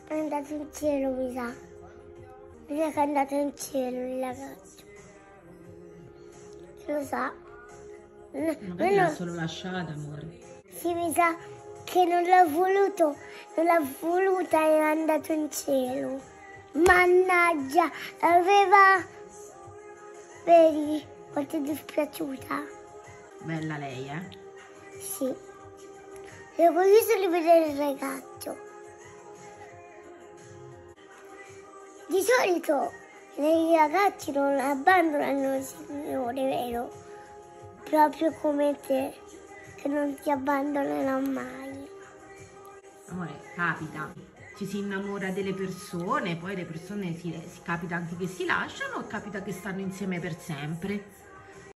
È andato in cielo, mi sa. Mi sa che è andato in cielo il ragazzo. Lo sa. Magari l'ha solo lasciata, amore. Sì, mi sa che non l'ha voluto, non l'ha voluta e è andato in cielo. Mannaggia, aveva... Vedi quanto è dispiaciuta? Bella lei, eh? Sì. Ero curiosa di vedere il ragazzo. Di solito i ragazzi non abbandonano il Signore, vero? Proprio come te, che non ti abbandonerà mai. Amore, capita. Ci si innamora delle persone, poi le persone capita anche che si lasciano e capita che stanno insieme per sempre.